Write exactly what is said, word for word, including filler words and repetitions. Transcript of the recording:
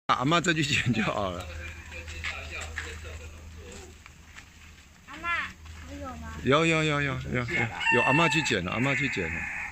阿妈再去捡就好了。 阿妈，还有吗？ 有有有有有有，有阿妈去捡了，阿妈去捡了。